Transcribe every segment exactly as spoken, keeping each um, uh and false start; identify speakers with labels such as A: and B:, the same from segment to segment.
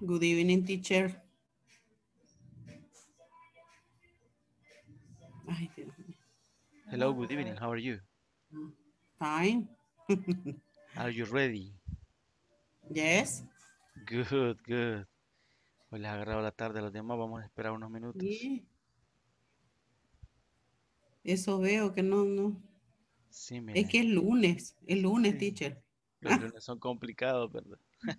A: Good evening, teacher. Ay, Dios mío.
B: Hello, good evening. How are you?
A: Fine.
B: Are you ready?
A: Yes.
B: Good, good. Hoy les ha agarrado la tarde a los demás. Vamos a esperar unos minutos.
A: Sí, eso veo que no, no.
B: Sí,
A: Es
B: mire.
A: que es lunes, es lunes,
B: Sí.
A: teacher.
B: Los lunes son complicados, ¿verdad?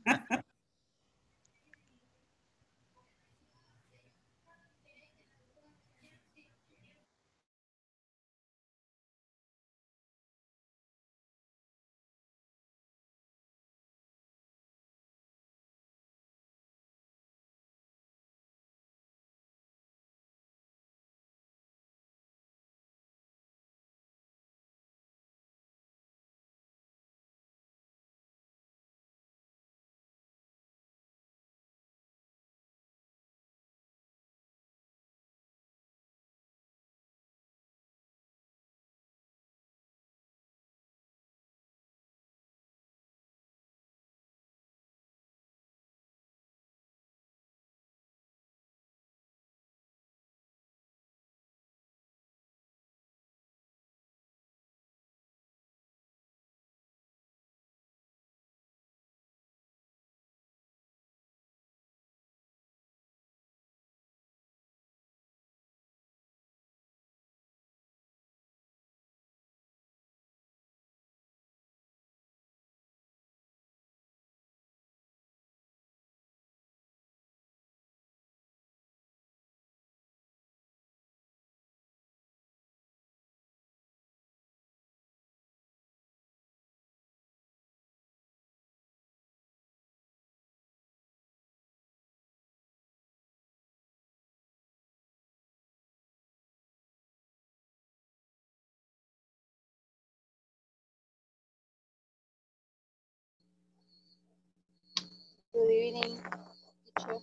C: Good evening, teacher.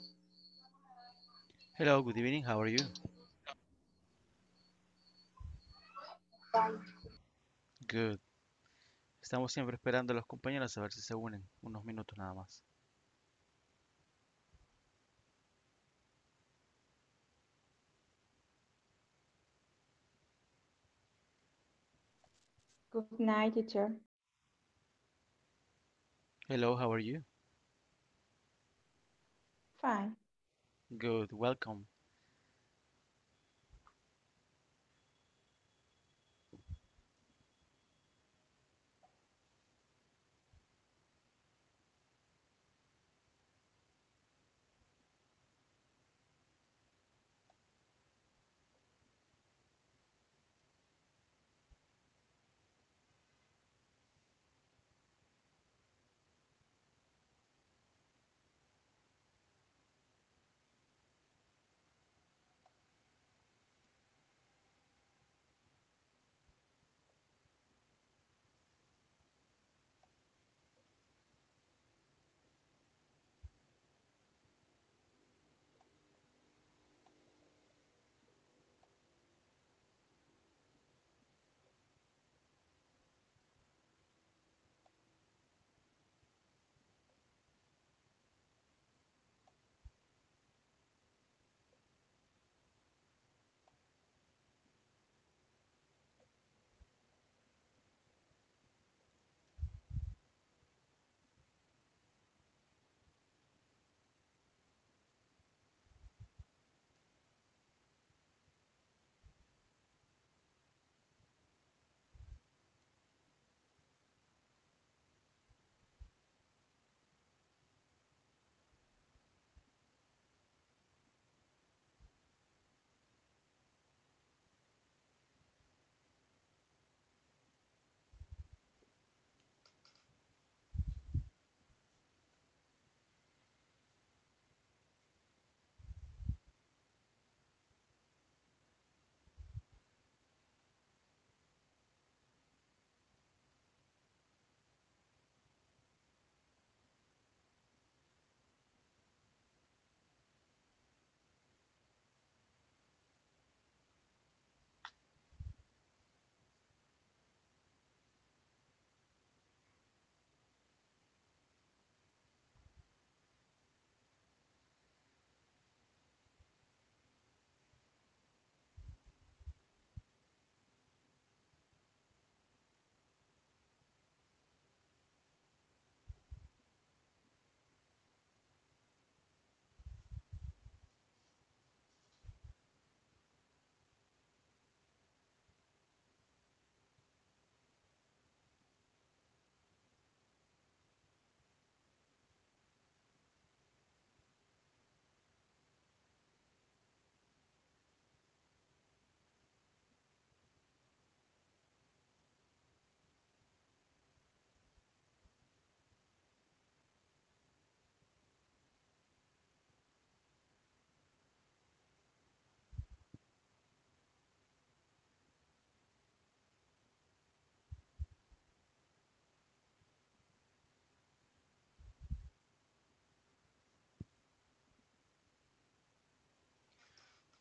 B: Hello, good evening. How are you?
C: Fine.
B: Good. Estamos siempre esperando a los compañeros a ver si se unen. Unos minutos nada más.
D: Good night, teacher.
B: Hello, how are you?
D: Fine.
B: Good. Welcome.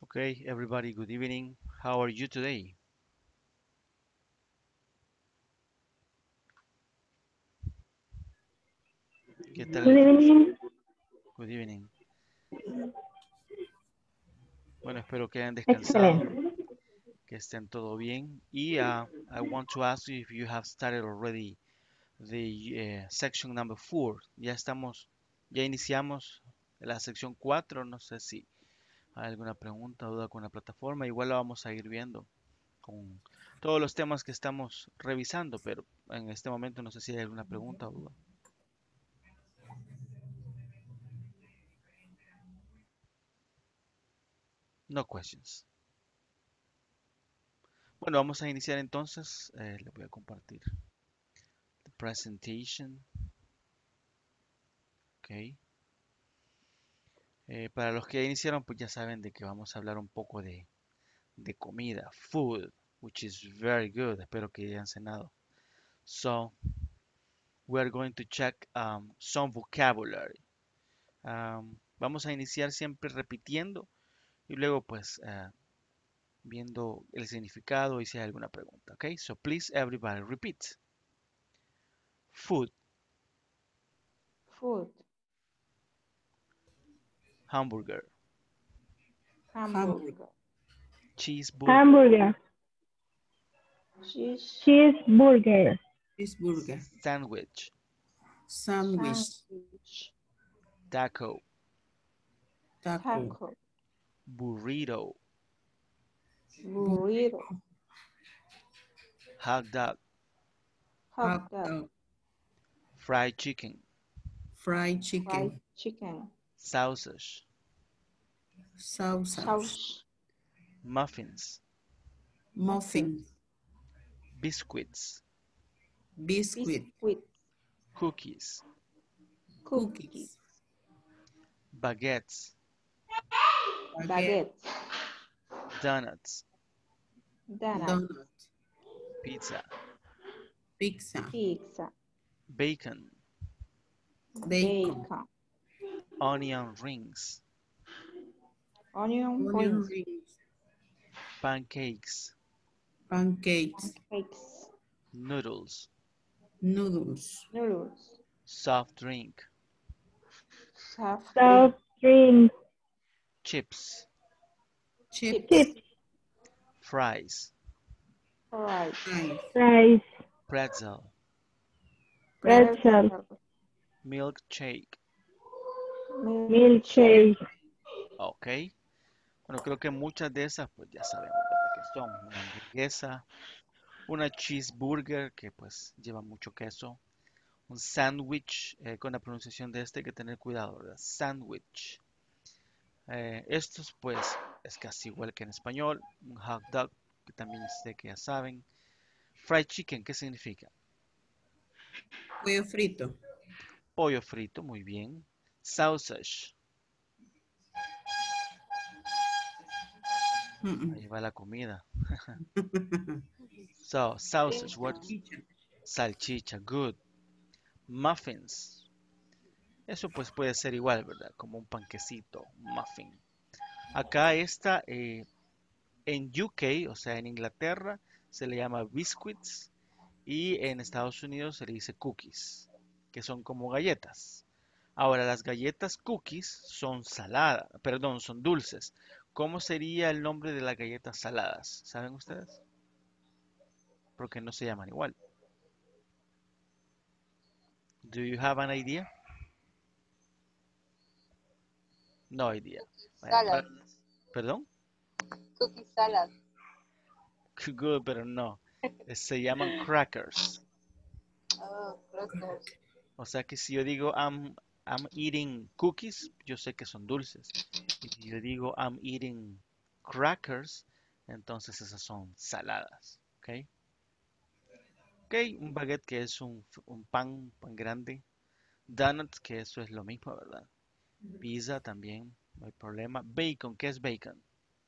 B: Okay, everybody, good evening. How are you today? ¿Qué tal
E: Good
B: el fin de semana?
E: evening.
B: Good evening. Bueno, espero que hayan descansado,
E: Excellent.
B: que estén todo bien. Y uh, I want to ask you if you have started already the uh, section number four. Ya estamos, ya iniciamos la sección cuatro. No sé si hay alguna pregunta o duda con la plataforma. Igual la vamos a ir viendo con todos los temas que estamos revisando, pero en este momento no sé si hay alguna pregunta o duda. No questions. Bueno, vamos a iniciar entonces. Eh, le voy a compartir the presentation. Ok. Eh, para los que ya iniciaron, pues ya saben de que vamos a hablar un poco de, de comida, food, which is very good. Espero que hayan cenado. So, we are going to check um, some vocabulary. Um, vamos a iniciar siempre repitiendo y luego pues uh, viendo el significado y si hay alguna pregunta. Okay, so please everybody repeat. Food,
D: Food.
B: hamburger,
D: Hamburger.
B: cheeseburger,
E: Hamburger.
D: Cheese.
E: Cheeseburger.
A: Cheeseburger.
B: sandwich,
A: Sandwich.
D: Sandwich.
B: taco,
A: Taco.
D: Taco.
B: burrito,
D: Burrito.
B: hot dog,
D: Hot
A: Hot
D: dog.
A: dog.
B: fried chicken,
A: Fried
D: Fried
A: chicken.
D: chicken.
B: sausage,
A: Sausage.
D: Sauce.
B: muffins,
A: Muffin.
B: biscuits,
A: Biscuit.
D: Biscuit.
B: cookies,
D: Cookies.
B: baguettes,
A: Baguette.
D: Baguette.
B: donuts,
D: Donut.
A: Donut.
B: pizza,
A: Pizza.
D: Pizza.
B: bacon,
A: Bacon.
D: Bacon.
B: onion rings,
D: Onion
A: Onion
D: rings.
A: rings.
B: pancakes,
A: Pancakes.
D: Pancakes.
B: noodles,
A: Noodles.
D: Noodles.
B: soft drink,
D: Soft
E: Soft
D: drink.
E: drink.
B: chips,
A: Chips.
E: Chips.
B: fries,
D: Fries.
A: Fries.
E: Fries.
B: pretzel,
E: Pretzel.
B: milkshake.
E: Milkshake.
B: Ok. Bueno, creo que muchas de esas pues ya sabemos, ¿verdad? Que son una hamburguesa, una cheeseburger que pues lleva mucho queso, un sándwich, eh, con la pronunciación de este hay que tener cuidado, ¿verdad? Sándwich. Eh, estos pues es casi igual que en español, un hot dog, que también sé que ya saben. Fried chicken, ¿qué significa?
A: Pollo frito.
B: Pollo frito, muy bien. Sausage,
A: Mm-mm.
B: ahí va la comida. So, sausage, what?
A: Salchicha.
B: Salchicha, good. Muffins, eso pues puede ser igual, ¿verdad? Como un panquecito, muffin. Acá está eh, en U K, o sea, en Inglaterra, se le llama biscuits y en Estados Unidos se le dice cookies, que son como galletas. Ahora, las galletas cookies son saladas, perdón, son dulces. ¿Cómo sería el nombre de las galletas saladas? ¿Saben ustedes? Porque no se llaman igual. Do you have an idea? No idea. Vaya,
C: Salad.
B: para- ¿Perdón?
C: Cookie salad.
B: Good, pero no. Eh, Se llaman crackers.
C: Oh, crackers.
B: O sea que si yo digo I'm, I'm eating cookies, yo sé que son dulces. Y si yo digo I'm eating crackers, entonces esas son saladas. ¿Ok? Ok, un baguette que es un, f- un pan, pan grande. Donuts, que eso es lo mismo, ¿verdad? Pizza también, no hay problema. Bacon, ¿qué es bacon?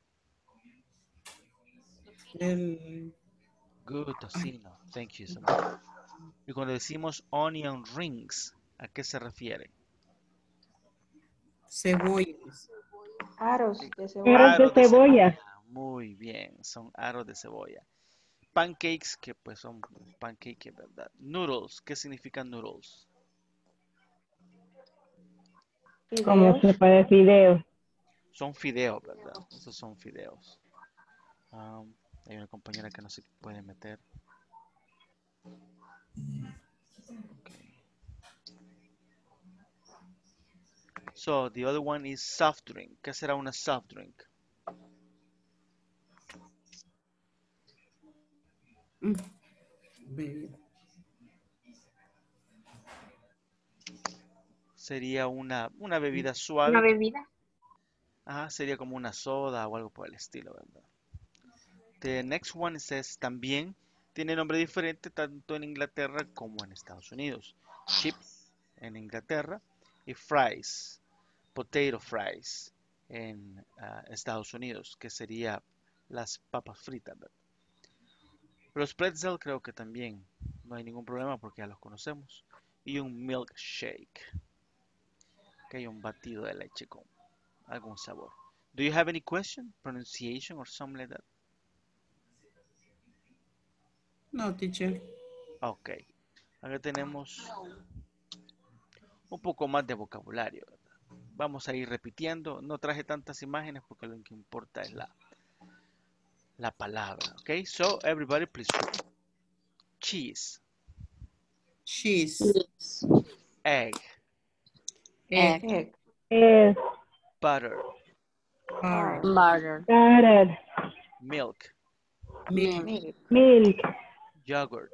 A: El
B: Good, tocino. Thank you so much. Y cuando decimos onion rings, ¿a qué se refiere?
A: cebollas.
D: Aros de
E: Aros
D: cebolla.
B: Aros
E: de
B: de
E: cebolla.
B: cebolla. Muy bien, son aros de cebolla. Pancakes, que pues son pancakes, ¿verdad? Noodles, ¿qué significan noodles?
E: Como
D: Fideos.
E: sopa de fideo.
B: Son fideos, ¿verdad? Esos son fideos. Um, hay una compañera que no se puede meter. Okay. So, the other one is soft drink. ¿Qué será una soft drink?
A: Mm, bebida.
B: Sería una, una bebida
C: Una
B: suave.
C: bebida.
B: Ajá, sería como una soda o algo por el estilo, ¿verdad? The next one says también tiene nombre diferente tanto en Inglaterra como en Estados Unidos. Chips en Inglaterra y fries, potato fries en ah, Estados Unidos, que sería las papas fritas, ¿verdad? Los pretzel creo que también no hay ningún problema porque ya los conocemos. Y un milkshake, que hay un batido de leche con algún sabor. Do you have any question, pronunciation or something like that?
A: No, teacher.
B: Ok. Acá tenemos un poco más de vocabulario, ¿verdad? Vamos a ir repitiendo. No traje tantas imágenes porque lo que importa es la, la palabra. Ok, so everybody please repeat. Cheese,
A: Cheese.
B: egg,
C: Egg.
D: Egg.
E: Es
B: butter,
A: Bar.
C: Butter.
E: butter,
B: milk,
A: Milk.
D: Milk.
E: milk,
B: yogurt,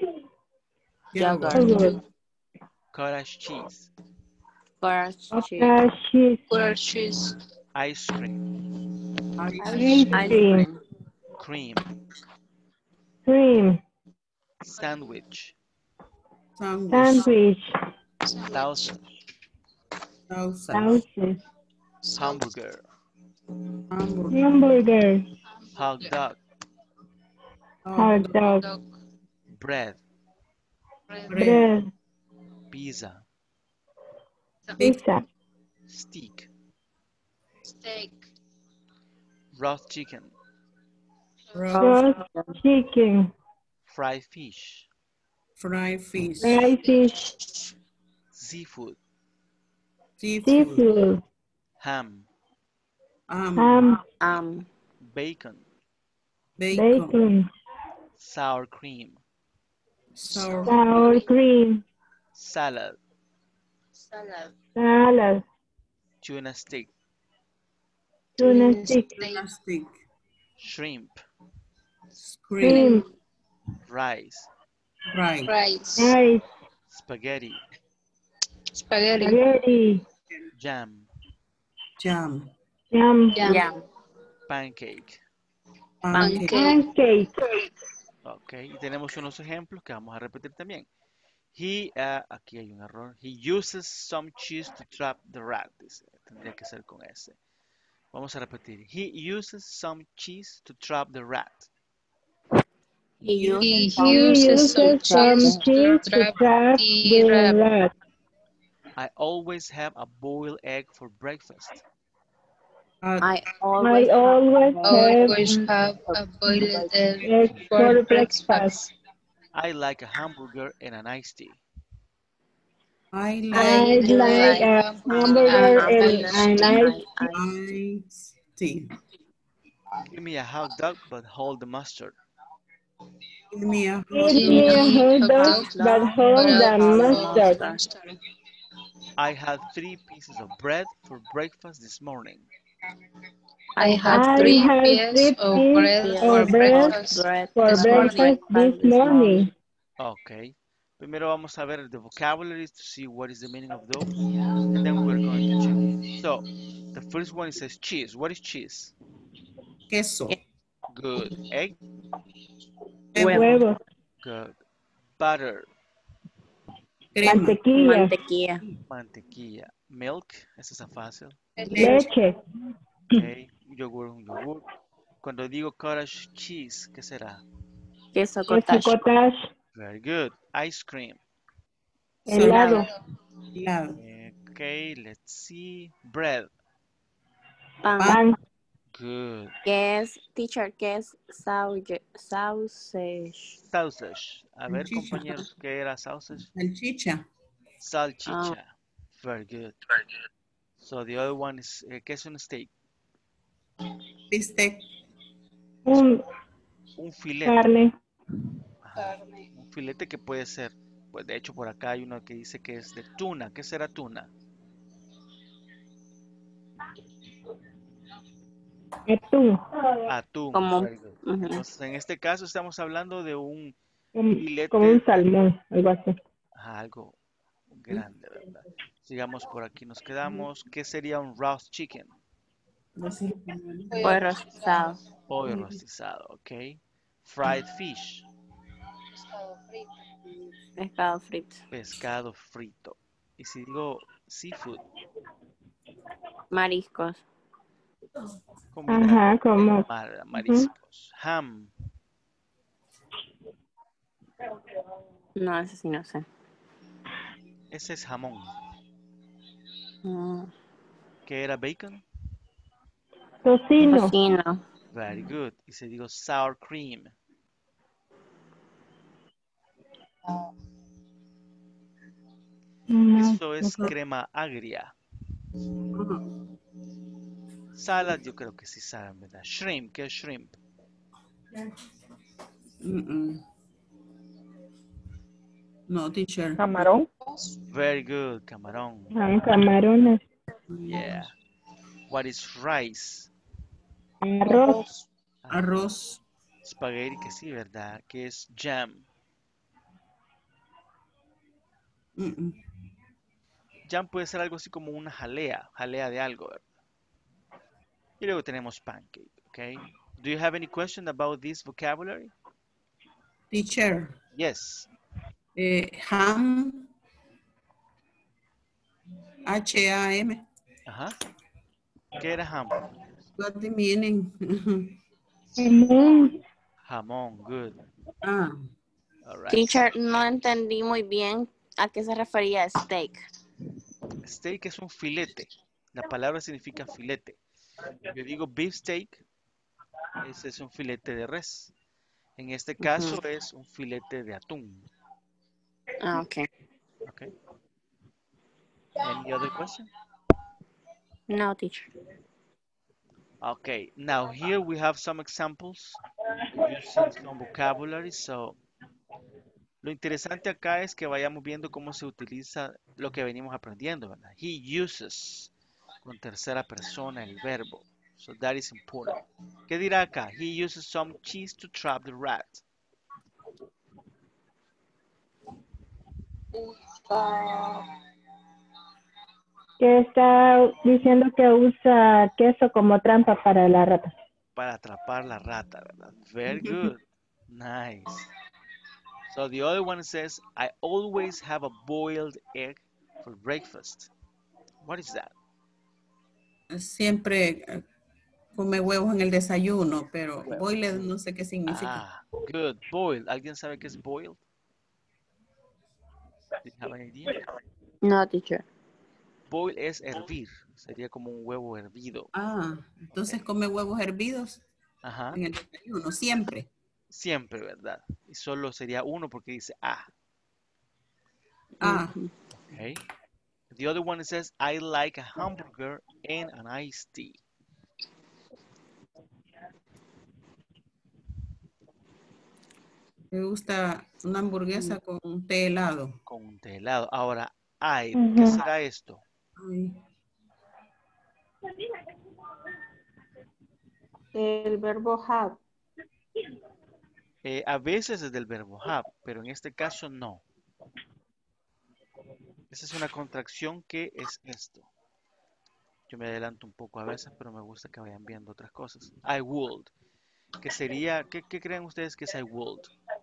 A: Yogurt.
E: yogurt,
B: cottage cheese,
C: Cottage cheese.
E: cottage cheese,
C: Cottage cheese.
B: ice cream,
A: Ice
E: ice
C: Ice
E: cream,
C: cream.
B: cream,
E: cream,
B: sandwich,
A: sandwich.
E: sandwich,
B: sausage,
A: Salsa.
E: sausage,
B: hamburger,
A: Hamburger.
E: hamburger,
B: hot dog,
E: hot dog,
C: Dog.
B: bread,
A: Bread.
E: bread,
B: pizza,
E: pizza,
B: steak,
C: Steak.
B: roast chicken,
A: Roast.
E: roast chicken,
B: fried fish,
A: Fried fish.
E: fried fish,
B: seafood,
A: Seafood.
E: seafood,
B: ham,
A: Ham.
E: ham,
C: Um.
B: bacon,
A: Bacon.
E: bacon,
B: sour cream,
A: Sour.
E: sour cream,
B: salad,
C: Salad.
E: salad,
B: tuna stick,
E: tuna stick,
A: Tuna stick.
B: shrimp,
A: Cream.
E: cream,
B: rice,
A: Right.
C: Rice.
E: rice,
B: spaghetti,
C: Spaghetti.
E: spaghetti,
B: jam,
A: Jam.
E: yum,
C: Jam.
B: pancake.
A: Pancake.
C: Pancake.
E: pancake,
B: Ok, y tenemos unos ejemplos que vamos a repetir también. He, ah, aquí hay un error. He uses some cheese to trap the rat. Dice, tendría que ser con ese. Vamos a repetir. He uses some cheese to trap the rat.
C: He
A: He
C: uses
E: he uses some cheese to trap the rat.
B: I always have a boiled egg for breakfast.
A: Uh,
C: I
E: I
C: always
E: always
C: always
E: have
C: have a boiled egg
E: egg
C: for
E: for
C: breakfast.
E: breakfast.
B: I like a hamburger and an iced tea.
A: I
E: I
A: like
E: like a hamburger and a nice
A: iced tea.
B: Give me a hot dog, but hold the mustard.
A: Give me a hot
E: give me a hot dog, but hold the mustard.
B: I had three pieces of bread for breakfast this morning.
C: I had
E: I
C: three
E: had
C: pieces
E: three
C: of
E: pieces
C: bread for
E: of bread
C: breakfast
E: for
C: this morning.
E: breakfast this morning.
B: Okay. Primero vamos a ver the vocabularies to see what is the meaning of those, and then we're going to check. So, the first one says cheese. What is cheese?
A: queso.
B: Good. Egg?
E: Huevos,
B: Good. Butter.
A: Crema.
E: mantequilla,
C: Mantequilla.
B: Mantequilla. Milk. Esa está fácil.
E: leche,
B: Okay. Yogur, un yogur. Cuando digo cottage cheese, ¿qué será?
C: Queso
E: queso
C: cottage.
E: cottage,
B: Very good. Ice cream.
E: helado,
A: Helado.
B: Okay, let's see. Bread.
C: Pan.
E: Pan.
B: Good.
C: ¿Qué es, teacher? ¿Qué es sauge- sausage?
B: Sausage. A ver,
A: Salchicha.
B: compañeros, ¿qué era sausage?
A: Salchicha.
B: Salchicha. Very good. So the other one is, eh, ¿qué es un steak?
A: Bistec.
E: Un
B: Un filete.
E: carne.
B: Ajá. Un filete que puede ser, pues de hecho por acá hay uno que dice que es de tuna. ¿Qué será tuna?
E: Atún.
B: Atún.
C: Como,
B: Very good.
C: ujú.
B: Entonces, en este caso estamos hablando de un
E: Como,
B: filete,
E: como un salmón, algo así.
B: ajá, algo grande, ¿verdad? Sigamos por aquí, nos quedamos. ¿Qué sería un roast chicken?
C: Pollo rostizado.
B: Pollo rostizado, ok. Fried fish,
C: Pescado frito.
B: pescado frito. Y si digo seafood,
C: Mariscos.
B: comida
E: Ajá, como.
B: mar,
E: Ujú.
B: mariscos. Ham,
C: No, eso sí no sé.
B: ese es jamón.
C: Mm,
B: ¿Qué era bacon?
E: Tocino.
C: Tocino.
B: Very good. Y si digo sour cream,
E: No,
B: eso es
E: no.
B: crema agria.
A: Ajá.
B: Salad, yo creo que sí saben, ¿verdad? Shrimp, ¿qué es shrimp?
A: Mm, mm. No, teacher.
E: Camarón.
B: Very good. Camarón.
E: Ah, camarones.
B: Yeah. What is rice?
E: Arroz.
B: Ah,
A: Arroz.
B: spaghetti, que sí, ¿verdad? ¿Qué es jam?
A: Mm, mm.
B: Jam puede ser algo así como una jalea, jalea de algo, ¿verdad? Y luego tenemos pancake, ¿ok? Do you have any question about this vocabulary?
A: Teacher.
B: Yes.
A: Eh, ham. H A M.
B: Ajá. ¿Qué era ham?
A: What the meaning?
E: Jamón.
B: Jamón, good.
A: Ah,
B: All right.
C: Teacher, no entendí muy bien a qué se refería steak.
B: Steak es un filete. La palabra significa filete. Yo digo beef steak, ese es un filete de res. En este caso
C: Ujú.
B: es un filete de atún.
C: Ah, ok.
B: Okay. Any other question?
C: No, teacher.
B: Okay. Now here we have some examples using some vocabulary. So, lo interesante acá es que vayamos viendo cómo se utiliza lo que venimos aprendiendo, ¿verdad? He uses con tercera persona el verbo. So that is important. ¿Qué dirá acá? He uses some cheese to trap the rat.
E: Que está diciendo que usa queso como trampa para la rata.
B: Para atrapar la rata, ¿verdad? Very good. Nice. So the other one says, I always have a boiled egg for breakfast. What is that?
A: siempre eh, come huevos en el desayuno, pero
B: Huevos.
A: boiled no sé qué significa.
B: Ah, good. Boiled. ¿Alguien sabe qué es boiled? Do you have an idea?
C: No, teacher.
B: Boil es hervir. Sería como un huevo hervido.
A: Ah, entonces come huevos hervidos
B: Ajá.
A: en el desayuno, siempre.
B: Siempre, ¿verdad? Y solo sería uno porque dice ah.
A: Ah,
C: Ujú.
B: Okay. The other one says, I like a hamburger and an iced tea.
A: me gusta una hamburguesa con un té helado.
B: Con un té helado. Ahora, I,
E: Ujú.
B: ¿qué será esto?
A: Ay,
D: El verbo have.
B: Eh, a veces es del verbo have, pero en este caso no. Esa es una contracción que es esto. Yo me adelanto un poco a veces, pero me gusta que vayan viendo otras cosas. I would. Que sería, ¿qué, qué creen ustedes que es I would?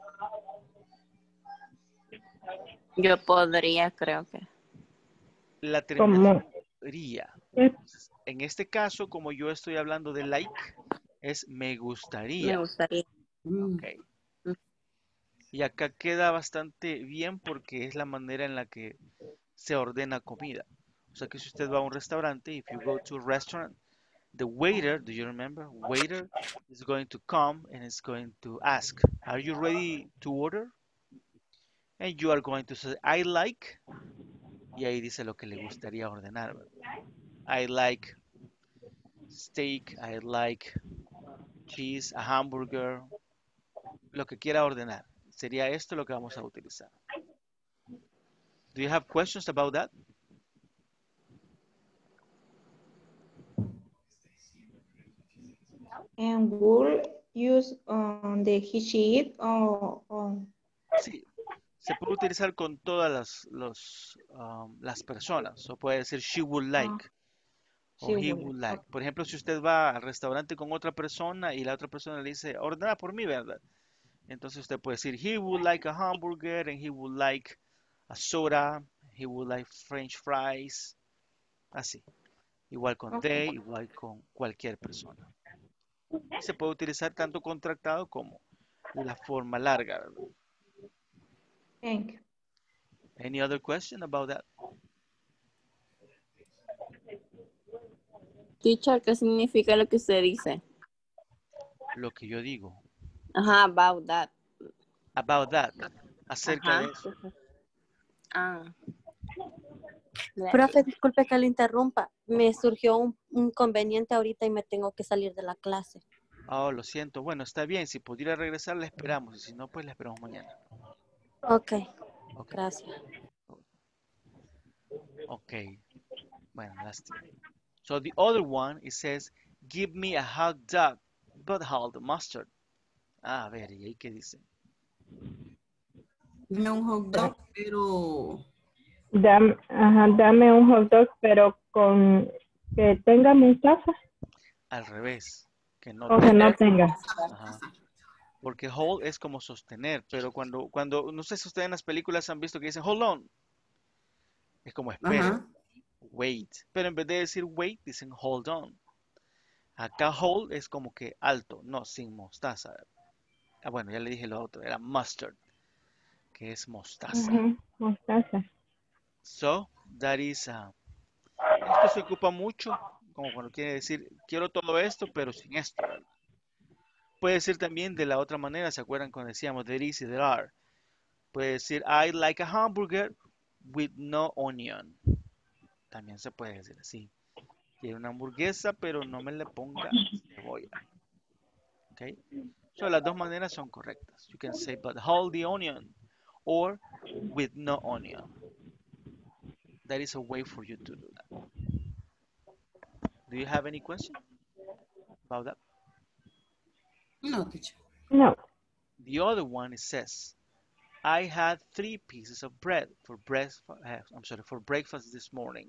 C: Yo podría, creo que.
B: La
E: Como.
B: terminación ría.
E: Es
B: En este caso, como yo estoy hablando de like, es me
C: Me
B: gustaría.
C: gustaría.
A: mm,
B: Ok. Y acá queda bastante bien porque es la manera en la que se ordena comida. O sea que si usted va a un restaurante, if you go to a restaurant, The waiter, do you remember? Waiter is going to come and is going to ask, are you ready to order? And you are going to say, I like, y ahí dice lo que le gustaría ordenar, ¿verdad? I like steak, I like cheese, a hamburger, lo que quiera ordenar. Sería esto lo que vamos a utilizar. Do you have questions about that?
D: And will use on the he, she, it or on.
B: Sí, se puede utilizar con todas las, los, um, las personas. O puede decir she would like o
D: She
B: he
D: will.
B: would like. Por ejemplo, si usted va al restaurante con otra persona y la otra persona le dice, ordena por mí, ¿verdad? Entonces usted puede decir, he would like a hamburger and he would like a soda, he would like French fries, así. Igual con
D: Okay.
B: they, igual con cualquier persona. Y se puede utilizar tanto contractado como la forma larga, ¿verdad?
D: Thank you.
B: Any other question about that?
C: Teacher, ¿qué significa lo que usted dice?
B: Lo que yo digo.
C: Ajá, about that.
B: About that. Acerca
C: Ajá.
B: de eso.
C: Ah.
F: Profe, disculpe que lo interrumpa. Me surgió un un inconveniente ahorita y me tengo que salir de la clase.
B: Oh, lo siento. Bueno, está bien. Si pudiera regresar, la esperamos. Y si no, pues la esperamos mañana.
F: Ok,
B: Ok.
F: gracias.
B: Ok. Bueno, lástima. So the other one, it says, give me a hot dog, but hold the mustard. Ah, a ver, ¿y ahí qué dice?
A: Dame un hot dog, pero
E: Dame, ajá, dame un hot dog, pero con que tenga mostaza
B: Al revés. Que no
E: o que no
B: tenga.
E: tenga.
B: Ajá. Porque hold es como sostener, pero cuando, cuando, no sé si ustedes en las películas han visto que dicen hold on, es como espere,
A: ajá.
B: wait. Pero en vez de decir wait, dicen hold on. Acá hold es como que alto, no, sin mostaza. Ah, bueno, ya le dije lo otro, era mustard, que es mostaza.
E: Ujú, mostaza.
B: So, that is, uh, esto se ocupa mucho, como cuando quiere decir, quiero todo esto, pero sin esto, ¿verdad? Puede decir también de la otra manera, ¿se acuerdan cuando decíamos there is y there are? Puede decir, I like a hamburger with no onion. También se puede decir así. Quiero una hamburguesa, pero no me le ponga cebolla. ¿Ok? So, las dos maneras son correctas. You can say, but hold the onion, or with no onion. That is a way for you to do that. Do you have any question about that?
A: No, teacher.
E: No.
B: The other one, it says, I had three pieces of bread for breakfast. I'm sorry, for breakfast this morning.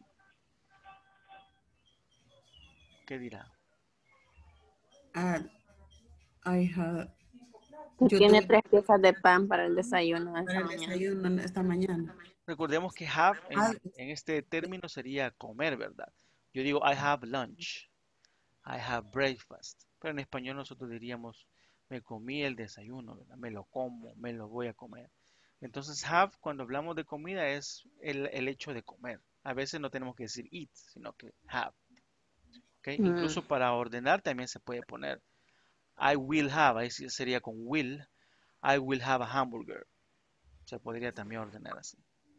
B: ¿Qué dirá?
A: Ah, I had,
C: Que
A: yo
C: tiene
A: tuve
C: tres piezas de pan para el desayuno esta
A: para el
C: mañana.
A: desayuno esta mañana.
B: Recordemos que have
A: Ah,
B: en, en este término sería comer, ¿verdad? Yo digo I have lunch, I have breakfast, pero en español nosotros diríamos me comí el desayuno, ¿verdad? Me lo como, me lo voy a comer. Entonces have cuando hablamos de comida es el, el hecho de comer. A veces no tenemos que decir eat, sino que have. ¿Ok?
C: Mm.
B: Incluso para ordenar también se puede poner I will have, ahí sí sería con will, I will have a hamburger. Se podría también ordenar así.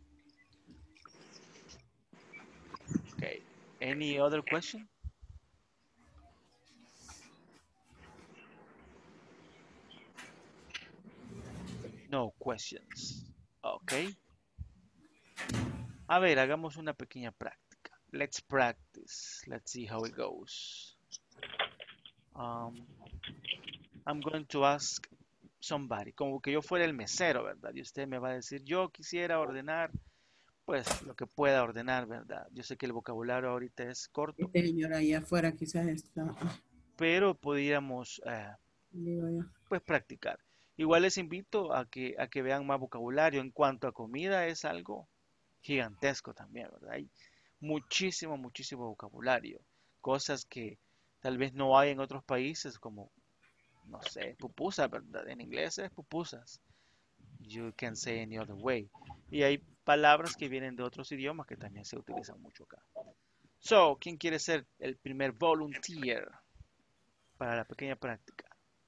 B: Okay. Any other question? No questions. Okay. A ver, hagamos una pequeña práctica. Let's practice. Let's see how it goes. Um, I'm going to ask somebody, como que yo fuera el mesero, ¿verdad? Y usted me va a decir, yo quisiera ordenar, pues lo que pueda ordenar, ¿verdad? Yo sé que el vocabulario ahorita es corto,
A: este señor ahí afuera quizás está, ah,
B: pero podríamos eh,
A: digo yo.
B: pues practicar. Igual les invito a que, a que vean más vocabulario. En cuanto a comida es algo gigantesco también, ¿verdad? Hay muchísimo, muchísimo vocabulario. Cosas que tal vez no hay en otros países como, no sé, pupusas, ¿verdad? En inglés es pupusas. You can say any other way. Y hay palabras que vienen de otros idiomas que también se utilizan mucho acá. So, ¿quién quiere ser el primer volunteer para la pequeña práctica?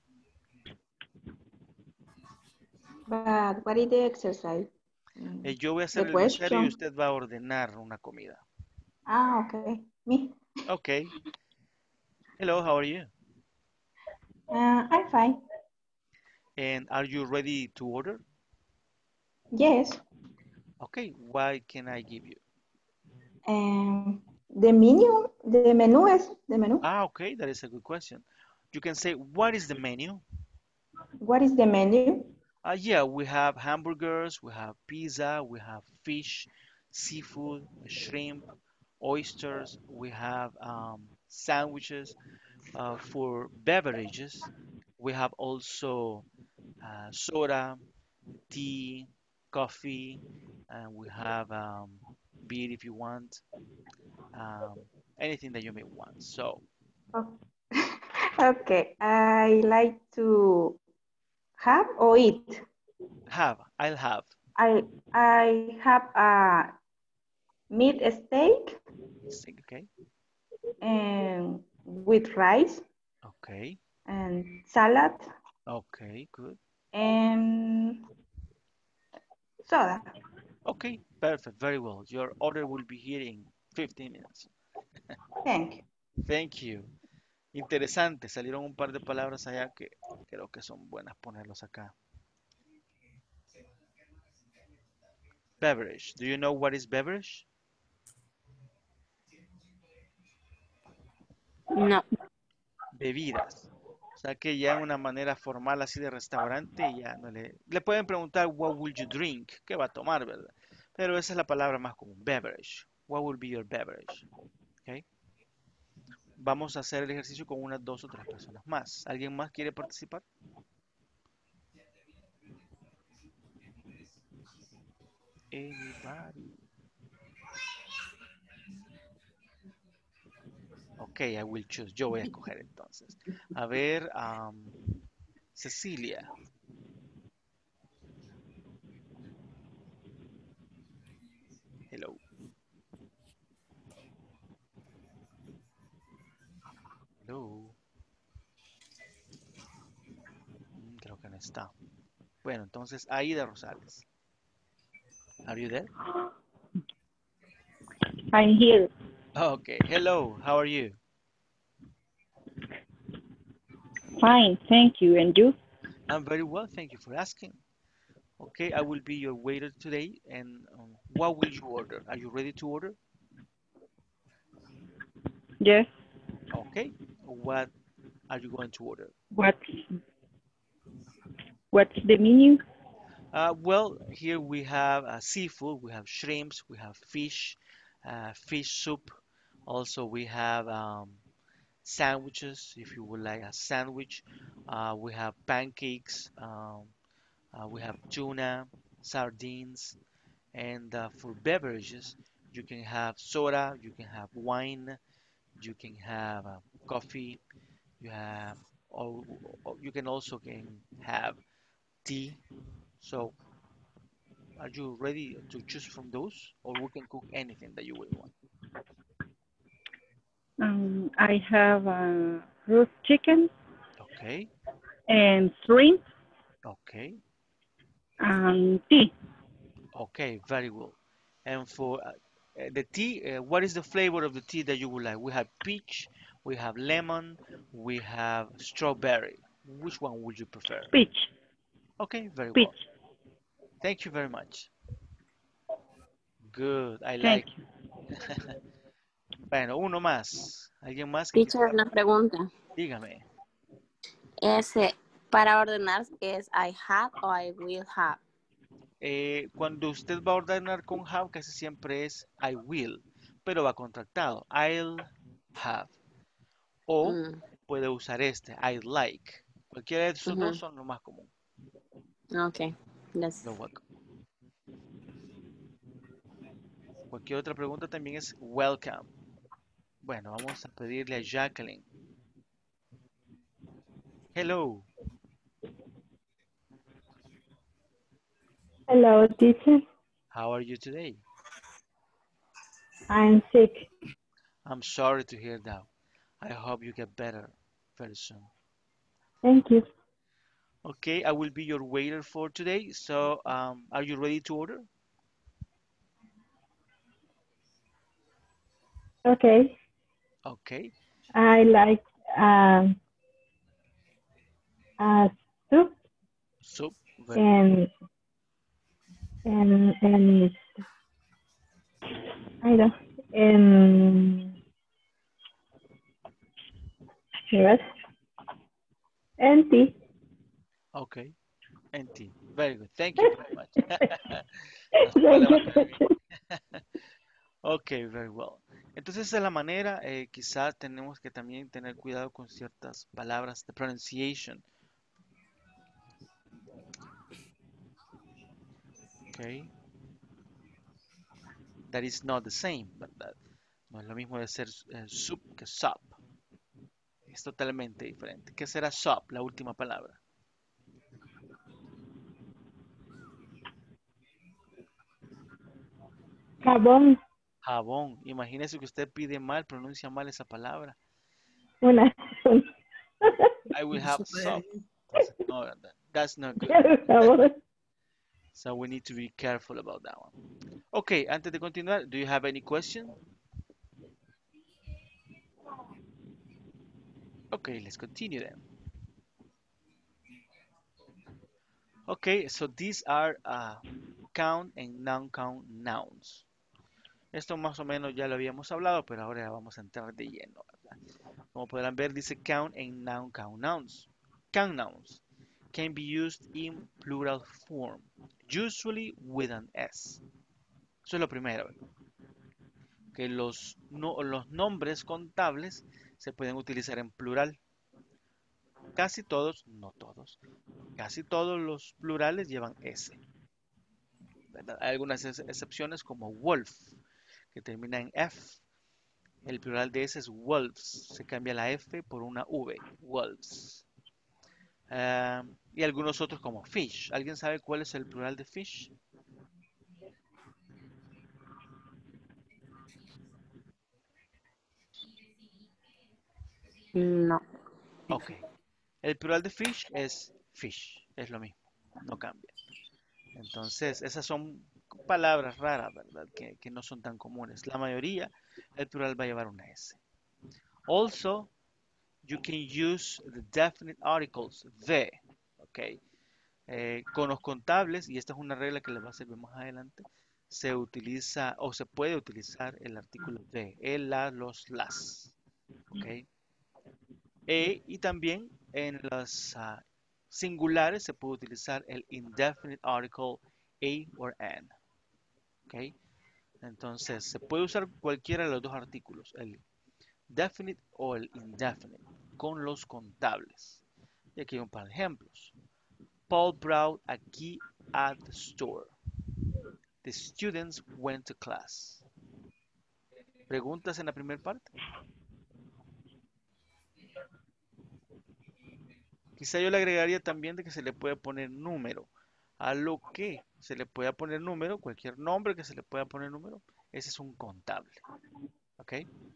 D: But what is the exercise? Mm,
B: Eh, yo voy a
D: The
B: hacer el mesero y
D: question.
B: usted va a ordenar una comida.
D: Ah, okay. Me.
B: Okay. Hello, how are you?
D: Uh, I'm fine.
B: And are you ready to order?
D: Yes.
B: Okay, what can I give you?
D: Um, the menu, the menu is the menu.
B: Ah, okay, that is a good question. You can say, what is the menu?
D: What is the menu?
B: Uh, yeah, we have hamburgers, we have pizza, we have fish, seafood, shrimp, oysters, we have um, sandwiches. Uh, for beverages, we have also uh, soda, tea, coffee, and we have um, beer if you want, um, anything that you may want. So,
D: Oh. Okay. I like to have or eat.
B: have, I'll have.
D: I I have a meat steak
B: Steak, okay,
D: and with rice
B: okay,
D: and salad
B: okay, good.
D: and soda.
B: Okay, perfect, very well. Your order will be here in fifteen minutes.
D: Thank you.
B: Thank you. Interesante, salieron un par de palabras allá que creo que son buenas ponerlos acá. Beverage. Do you know what is beverage?
C: No.
B: Bebidas. O sea que ya en una manera formal así de restaurante ya no le... Le pueden preguntar what will you drink, ¿qué va a tomar, verdad? Pero esa es la palabra más común, beverage. What will be your beverage? Okay. Vamos a hacer el ejercicio con unas dos o tres personas más. ¿Alguien más quiere participar? Anybody? Ok, I will choose. Yo voy a escoger entonces. A ver, um, Cecilia. Hello. Hello. Mm, creo que no está. Bueno, entonces Aida Rosales. Are you there?
E: I'm here.
B: Okay. Hello. How are you?
E: Fine, thank you. And you?
B: I'm very well. Thank you for asking. Okay, I will be your waiter today. And um, what will you order? Are you ready to order?
E: Yes.
B: Okay. What are you going to order?
E: What's what's the menu?
B: Uh, well, here we have uh, seafood, we have shrimps, we have fish, uh, fish soup. Also, we have um, sandwiches, if you would like a sandwich. Uh, we have pancakes, um, uh, we have tuna, sardines, and uh, for beverages, you can have soda, you can have wine, you can have uh, coffee, you have, or, or you can also can have tea. So are you ready to choose from those, or we can cook anything that you will want?
E: Um, I have uh, roast chicken
B: Okay,
E: and shrimp
B: okay,
E: and tea.
B: okay, very well. And for uh, uh, the tea, uh, what is the flavor of the tea that you would like? We have peach, we have lemon, we have strawberry. Which one would you prefer?
E: Peach.
B: Okay, very
E: Peach.
B: well. Thank you very much. Good, I
E: Thank
B: like.
E: you.
B: Bueno, uno más. ¿Alguien más que
C: Teacher,
B: quisiera?
C: una pregunta.
B: Dígame.
C: Ese, para ordenar, ¿es I have o I will have?
B: Eh, cuando usted va a ordenar con have, casi siempre es I will, pero va contractado. I'll have. O
C: Mm,
B: puede usar este, I'd like. Cualquiera de esos dos
C: ujú.
B: son lo más común.
C: Ok,
B: You're
C: gracias.
B: welcome. Cualquier otra pregunta también es welcome. Bueno, vamos a pedirle a Jacqueline. Hello,
E: Hello, teacher.
B: how are you today?
E: I'm sick.
B: I'm sorry to hear that. I hope you get better very soon.
E: Thank you.
B: Okay, I will be your waiter for today. So, um, are you ready to order?
E: Okay.
B: Okay,
E: I like um, uh, soup
B: soup. Very good.
E: and and and I don't and yes, and tea.
B: Okay, and tea. Very good. Thank you very much. Las
E: Thank
B: palabras caen bien.
E: you.
B: Ok, very well. Entonces, esa es la manera. Eh, quizá tenemos que también tener cuidado con ciertas palabras de pronunciation. Ok, that is not the same, ¿verdad? No es lo mismo de ser eh, soup que sup. Es totalmente diferente. ¿Qué será sup? La última palabra.
E: Jabón,
B: Jabón. Imagínese que usted pide mal, pronuncia mal esa palabra.
E: una, un,
B: I will
A: No
B: have
A: se puede.
B: sup. Entonces, no, ¿verdad? That's not good.
E: jabón.
B: So we need to be careful about that one. Ok, antes de continuar, do you have any question? Okay, let's continue then. Okay, so these are uh, count and non-count nouns. Esto más o menos ya lo habíamos hablado, pero ahora ya vamos a entrar de lleno, ¿verdad? Como podrán ver, dice count and non-count nouns. Count nouns can be used in plural form, usually with an S. Eso es lo primero, ¿verdad? Que los, no, los nombres contables se pueden utilizar en plural. Casi todos, no todos, casi todos los plurales llevan S, ¿verdad? Hay algunas ex- excepciones como wolf, que termina en F. El plural de ese es wolves. Se cambia la F por una V. Wolves. Ah, y algunos otros como fish. ¿Alguien sabe cuál es el plural de fish?
C: No.
B: Ok. El plural de fish es fish. Es lo mismo. No cambia. Entonces, esas son palabras raras, ¿verdad? Que, que no son tan comunes. La mayoría, el plural va a llevar una S. Also, you can use the definite articles, the. Ok. Eh, con los contables, y esta es una regla que les va a servir más adelante, se utiliza o se puede utilizar el artículo de, el, la, los, las. ¿Ok? E, y también en los uh, singulares se puede utilizar el indefinite article a o an. ¿Ok? Entonces, se puede usar cualquiera de los dos artículos, el definite o el indefinite, con los contables. Y aquí hay un par de ejemplos. Paul brought a key at the store. The students went to class. ¿Preguntas en la primera parte? Quizá yo le agregaría también de que se le puede poner número. A lo que se le pueda poner número, cualquier nombre que se le pueda poner número, ese es un contable. ¿Ok?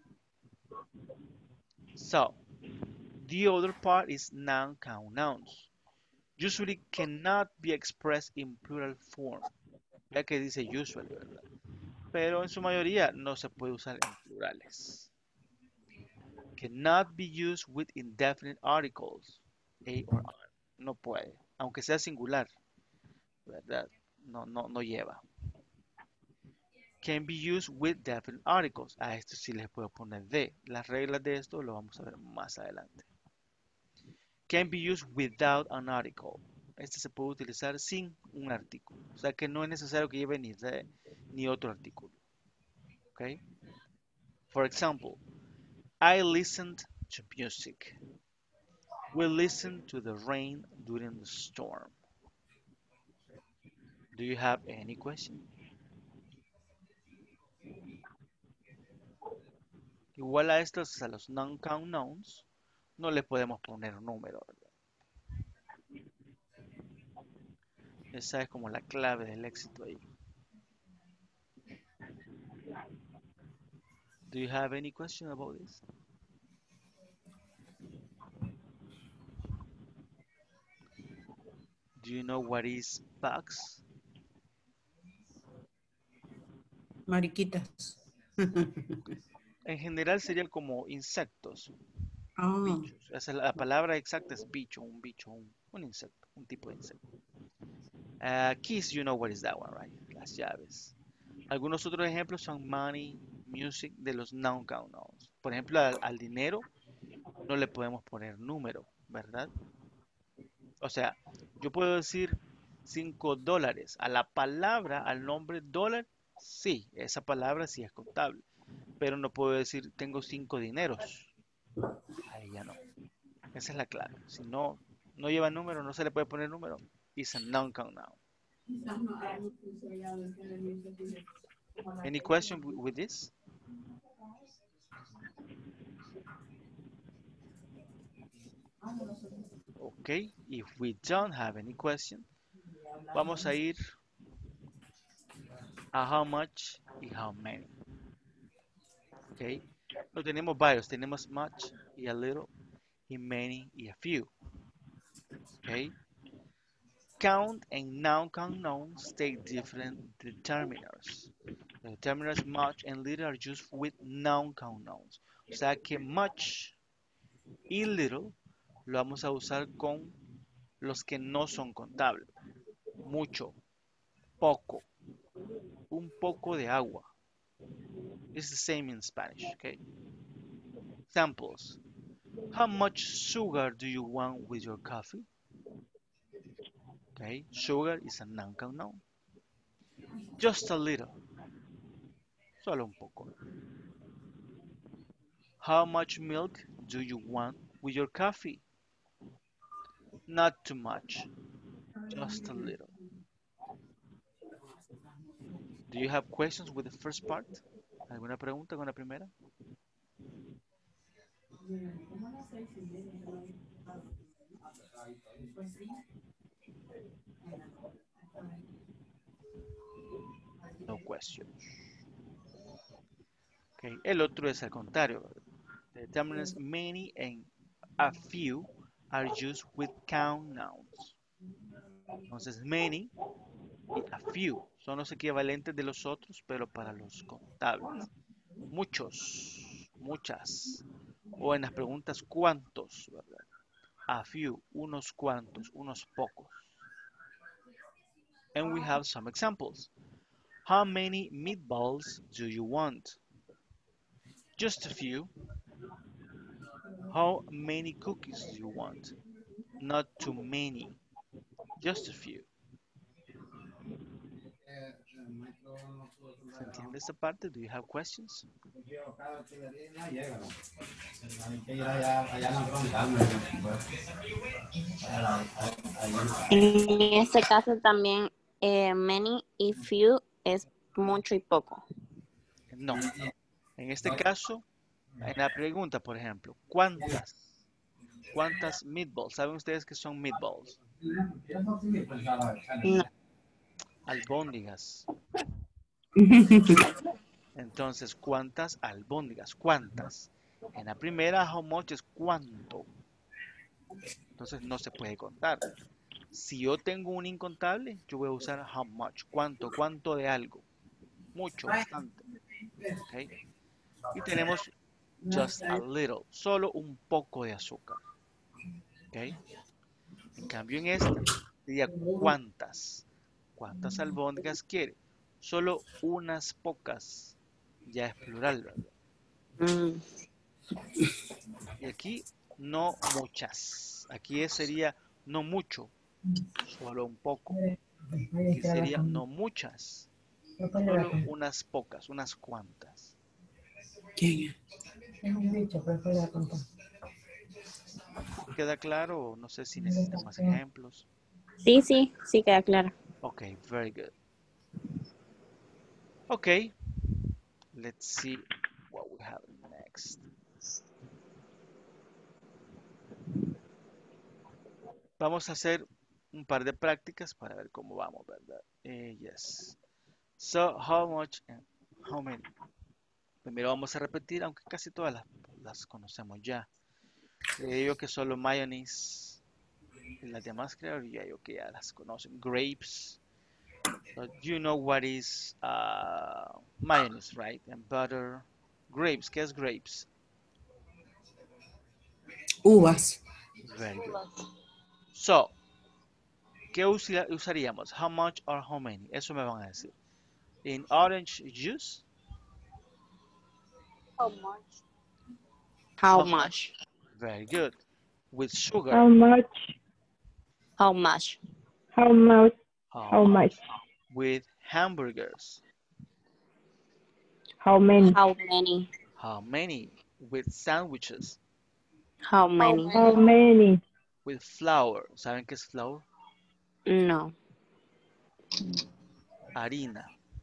B: So, the other part is non-count nouns. Usually cannot be expressed in plural form. Ya que dice usually, ¿verdad? Pero en su mayoría no se puede usar en plurales. Cannot be used with indefinite articles, a or on. No puede, aunque sea singular, ¿verdad? No, no, no lleva. Can be used with definite articles. A esto sí les puedo poner de. Las reglas de esto lo vamos a ver más adelante. Can be used without an article. Este se puede utilizar sin un artículo. O sea que no es necesario que lleve ni de ni otro artículo. ¿Ok? For example, I listened to music. We listened to the rain during the storm. Do you have any question? Igual a estos, a los non-count nouns, no le podemos poner un número, ¿verdad? Esa es como la clave del éxito ahí. Do you have any question about this? Do you know what is bugs?
A: Mariquitas.
B: En general serían como insectos,
A: Oh,
B: bichos. Esa es la, la palabra exacta es bicho, un bicho, un, un insecto, un tipo de insecto. Uh, keys, you know what is that one, right? Las llaves. Algunos otros ejemplos son money, music, de los noun count nouns. Por ejemplo, al, al dinero no le podemos poner número, ¿verdad? O sea, yo puedo decir cinco dólares. A la palabra, al nombre dólar, sí, esa palabra sí es contable. Pero no puedo decir tengo cinco dineros. Ahí ya no. Esa es la clave. Si no, no lleva número, no se le puede poner número. It's a noun count noun. Any question with with this? Okay, if we don't have any question, vamos a ir a how much y how many. Okay, no tenemos varios, tenemos much y a little, y many y a few. Okay, count and noun count nouns take different determiners. The determiners much and little are used with noun count nouns. O sea que much y little lo vamos a usar con los que no son contables. Mucho, poco, un poco de agua. It's the same in Spanish, okay? Examples. How much sugar do you want with your coffee? Okay, sugar is a noun count noun. Just a little. Solo un poco. How much milk do you want with your coffee? Not too much. Just a little. Do you have questions with the first part? ¿Alguna pregunta con la primera? No questions. Okay. El otro es al contrario. The determinants many and a few are used with count nouns. Entonces, many y a few son los equivalentes de los otros, pero para los contables. Muchos, muchas. O en las preguntas, ¿cuántos? ¿Verdad? A few, unos cuantos, unos pocos. And we have some examples. How many meatballs do you want? Just a few. How many cookies do you want? Not too many. Just a few. ¿Se entiende esta parte? Do you have questions?
C: En este caso también eh, many y few es mucho y poco.
B: No. En este caso, en la pregunta, por ejemplo, ¿cuántas? ¿Cuántas meatballs? ¿Saben ustedes qué son meatballs?
C: No.
B: Albóndigas. Entonces, ¿cuántas albóndigas? ¿Cuántas? En la primera, how much es cuánto. Entonces, no se puede contar. Si yo tengo un incontable, yo voy a usar how much. ¿Cuánto? ¿Cuánto de algo? Mucho, bastante. ¿Okay? Y tenemos just a little. Solo un poco de azúcar. ¿Okay? En cambio, en esta, diría cuántas. ¿Cuántas albóndigas quiere? Solo unas pocas. Ya es plural, ¿verdad?
C: Mm.
B: Y aquí, no muchas. Aquí sería no mucho, solo un poco. Aquí sería no muchas, solo unas pocas, unas cuantas. ¿Queda claro? No sé si necesitan más ejemplos.
C: Sí, sí, sí queda claro.
B: Ok, very good. Ok, let's see what we have next. Vamos a hacer un par de prácticas para ver cómo vamos, ¿verdad? Eh, yes. So, how much and how many? Primero vamos a repetir, aunque casi todas las, las conocemos ya. Creo yo que solo mayonnaise y las demás creo ya yo que ya las conocen. Grapes. So you know what is uh, mayonnaise, right? And butter. Grapes. ¿Qué es grapes?
A: Uvas.
B: Very good. So, ¿qué usi- usaríamos? How much or how many? Eso me van a decir. In orange juice,
C: How much?
B: how
C: How
B: much?
C: much?
B: Very good. With
E: How
B: sugar,
E: much?
C: How much?
E: How much?
B: how
E: How
B: much?
E: much?
B: With hamburgers,
E: How many?
C: How many?
B: how many? With sandwiches,
C: How many?
E: How many?
B: with flour. ¿Saben qué es flour?
C: No.
B: Harina.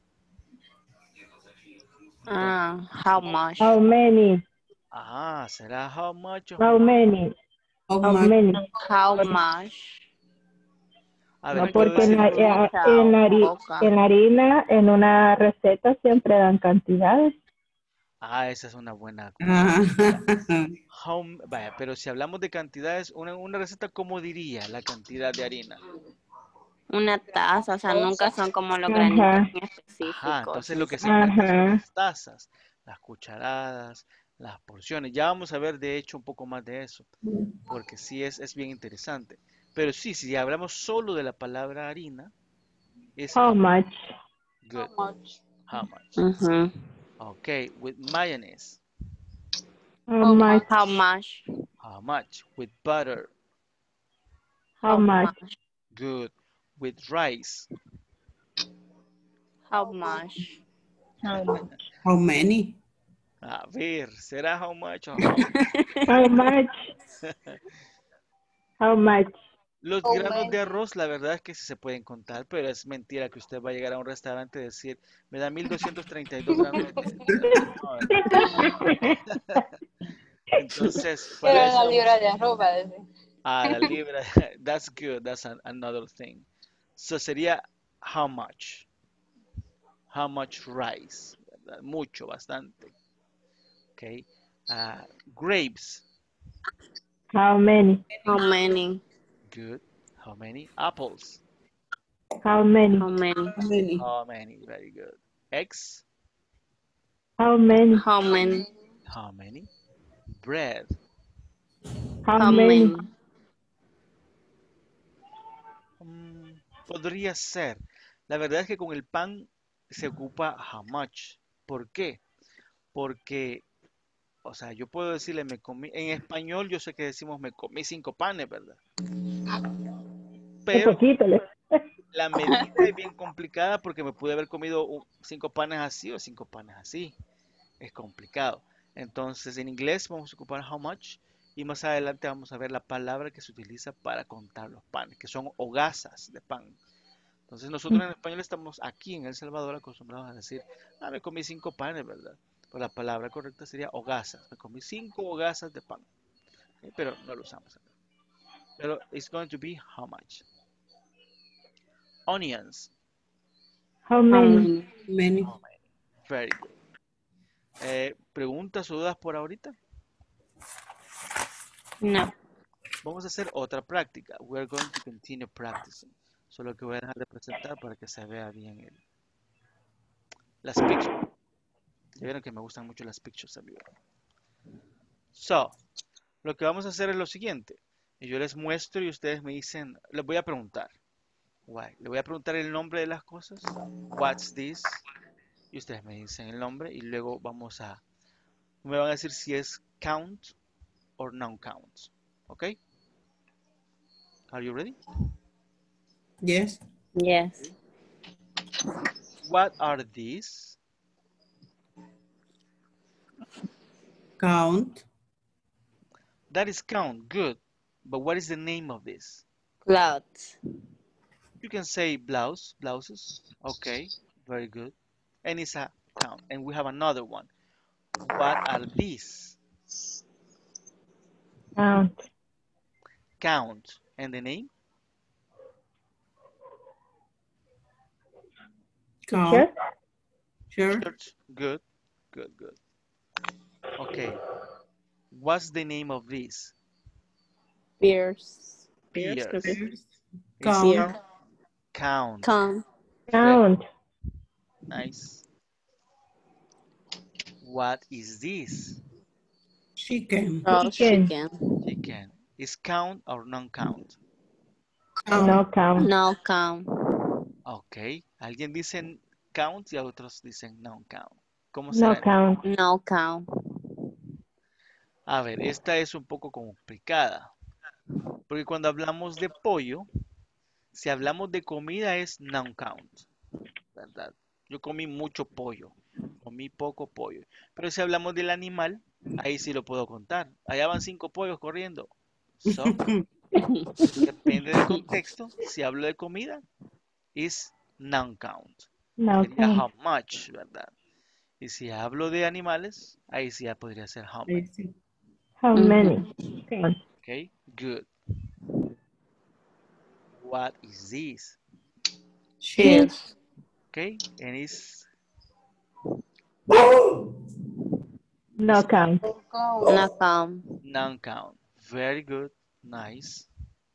C: Ah, how much?
E: How many?
B: Ah, ¿será how much o
E: How
B: how much?
E: many?
A: How
E: How
A: much?
E: many?
C: How much?
B: A
E: No,
B: ver, puedo
E: porque en,
B: decir,
E: la-
C: Parece
E: eh,
C: mucha
E: en,
C: o
E: hari-
C: poca.
E: en harina, en una receta siempre dan cantidades.
B: ah, esa es una buena.
A: Ah,
B: How, m- vaya, pero si hablamos de cantidades, una, una receta, ¿cómo diría la cantidad de harina?
C: Una taza, o sea, nunca son como los granitos
E: Ajá,
C: bien
B: Ajá,
C: específicos.
B: entonces lo que se
C: Dicen,
B: cuenta son
E: ajá.
B: las tazas, las cucharadas, las porciones. Ya vamos a ver de hecho un poco más de eso, porque sí es, es bien interesante. Pero sí, si hablamos solo de la palabra harina, es
E: How
B: how
E: much?
B: good, how much.
C: ujú.
B: Okay, with mayonnaise,
E: How much?
C: How much?
B: how much? With butter,
E: How
C: How
E: much?
C: much?
B: good. With rice,
C: How much?
A: how many?
B: a ver, ¿será how much o how much?
E: How much? How much?
B: Los granos de arroz, la verdad es que sí se pueden contar, pero es mentira que usted va a llegar a un restaurante y decir, me da mil doscientos treinta y dos granos de, de arroz. No, ¿verdad? Entonces, para
G: Era la
B: eso,
G: libra de arroz, va a decir.
B: a la libra, that's good, that's an- another thing. So sería how much, how much rice, ¿verdad? Mucho, bastante, ok. Ah, grapes,
E: How many?
C: How many?
B: good. How many? Apples,
E: How many?
C: How many?
A: How many?
B: how many? Very good. Eggs,
E: How many?
C: How many?
B: how many? Bread,
E: How
C: How
E: many?
C: many?
B: mm, podría ser. La verdad es que con el pan se ocupa how much. ¿Por qué? Porque, o sea, yo puedo decirle, me comí, en español yo sé que decimos me comí cinco panes, ¿verdad?
E: Un
B: Pero
E: poquito. le-
B: la medida es bien complicada porque me pude haber comido un- cinco panes así o cinco panes así. Es complicado. Entonces, en inglés vamos a ocupar how much y más adelante vamos a ver la palabra que se utiliza para contar los panes, que son hogazas de pan. Entonces, nosotros en español estamos aquí en El Salvador acostumbrados a decir, ah, me comí cinco panes, ¿verdad? Pues la palabra correcta sería hogazas. Me comí cinco hogazas de pan. ¿Ok? Pero no lo usamos acá. Pero it's going to be how much. Onions.
E: How
C: How
E: many?
C: many?
A: Many.
B: How many? Very good. Eh, ¿preguntas o dudas por ahorita?
C: No.
B: Vamos a hacer otra práctica. We are going to continue practicing. Solo que voy a dejar de presentar para que se vea bien el, las pictures. Ya vieron que me gustan mucho las pictures, amigos. So, lo que vamos a hacer es lo siguiente. Y yo les muestro y ustedes me dicen, les voy a preguntar. Why? Les voy a preguntar el nombre de las cosas. What's this? Y ustedes me dicen el nombre y luego vamos a, me van a decir si es count or non-count. ¿Ok? Are you ready?
A: Yes.
C: Yes.
B: What are these?
A: Count.
B: That is count. Good. But what is the name of this?
C: Clouds.
B: You can say blouse, blouses. Okay, very good. And it's a count. And we have another one. What are these?
E: Count.
B: Count. And the name?
A: Count.
E: Sure.
A: Sure.
B: Church. Good, good, good. Okay. What's the name of this?
C: Beers. Beers, creo
B: Pears.
C: que-
B: Is
A: Count.
B: count.
C: Count.
E: Count.
B: Nice. What is this?
A: Chicken.
C: Oh,
E: Chicken.
C: chicken.
B: Chicken. Is count or non-count?
A: Count.
E: No count.
C: No count.
B: Ok. Alguien dice count y otros dicen non-count. ¿Cómo
E: No
B: será?
E: count.
C: No count.
B: A ver, esta es un poco complicada. Porque cuando hablamos de pollo, si hablamos de comida es non-count, ¿verdad? Yo comí mucho pollo, comí poco pollo. Pero si hablamos del animal, ahí sí lo puedo contar. Allá van cinco pollos corriendo. So, depende del contexto. Si hablo de comida, es non-count.
E: No
B: Sería how
E: count.
B: much, ¿verdad? Y si hablo de animales, ahí sí ya podría ser how many.
A: Ahí sí.
E: How
C: Ujú.
E: many? Count.
B: Okay, good. What is this?
A: Sheep.
C: Cheers.
B: Okay, and it's
E: No count.
C: No count.
B: non-count. Very good. Nice.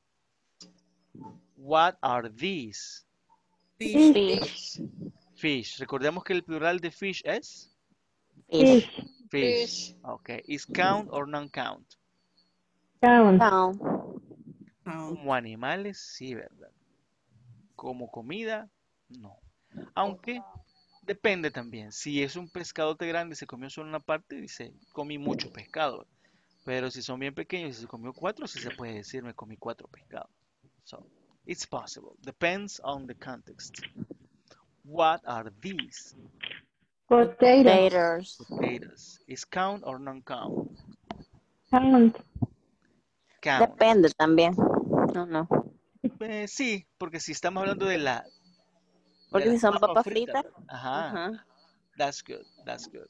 B: What are these?
A: Fish.
C: Fish.
B: Fish. Recordemos que el plural de fish es
C: Fish.
E: Fish.
B: fish. Okay. Is count or non-count?
E: Count.
C: Count.
A: Count.
B: Como animales, sí, ¿verdad? Como comida, no. Aunque depende también. Si es un pescadote grande, se comió solo una parte, dice, comí mucho pescado. Pero si son bien pequeños, si se comió cuatro, sí se puede decir, me comí cuatro pescados. So, it's possible. Depends on the context. What are these?
E: Potato.
C: Potatoes.
B: Potatoes. Is count or non-count?
E: Count.
B: Count.
C: Depende también. No, no.
B: Eh, sí, porque si estamos hablando de la de
C: Porque
B: las
C: si son
B: papas
C: papas
B: fritas,
C: fritas.
B: ajá,
C: Ajá.
B: that's good, that's good.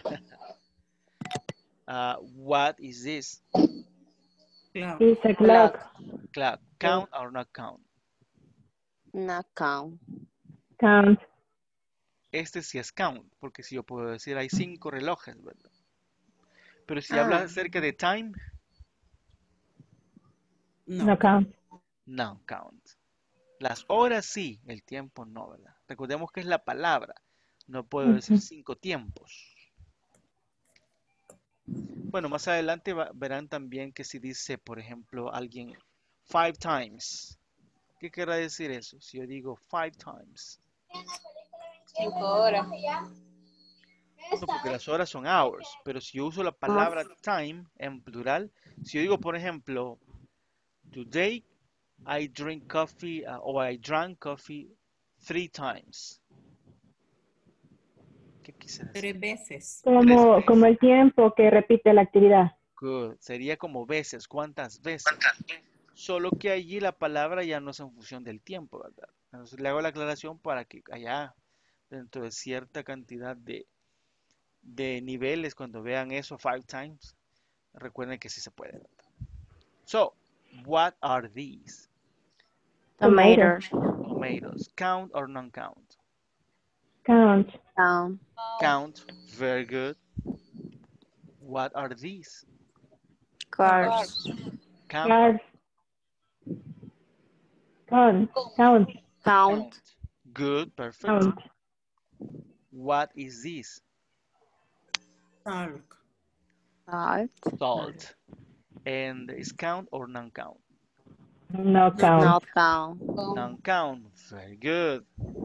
B: Uh, what is this?
A: Cloud.
E: It's a clock.
B: Clock. Count or not count?
C: No count.
E: Count.
B: Este sí es count, porque si yo puedo decir hay cinco relojes, ¿verdad? Pero si
C: Ah.
B: hablas acerca de time,
A: No.
E: No count.
B: no count. Las horas sí, el tiempo no, ¿verdad? Recordemos que es la palabra. No puedo decir
E: Ujú.
B: cinco tiempos. Bueno, más adelante va- verán también que si dice, por ejemplo, alguien five times. ¿Qué querrá decir eso? Si yo digo five times. No, porque las horas son hours, pero si yo uso la palabra time en plural, si yo digo, por ejemplo, today I drink coffee uh, or I drank coffee three times. ¿Qué quise decir?
A: Tres veces.
E: Como, como el tiempo que repite la actividad.
B: Good. Sería como veces, ¿cuántas veces? Solo que allí la palabra ya no es en función del tiempo, ¿verdad? Entonces le hago la aclaración para que allá, dentro de cierta cantidad de, de niveles, cuando vean eso five times, recuerden que sí se puede, ¿verdad? So, what are these?
C: Tomatoes.
B: Tomatoes. Count or non-count?
E: Count.
C: Count.
B: Count. Very good. What are these?
C: Cars.
B: Count.
E: Cars. Count. Count.
C: Count.
B: Good. Perfect.
E: Count.
B: What is this?
A: Salt.
C: Salt.
B: Salt. And is count or non-count?
E: No count.
C: No count.
B: Non-count. Very good.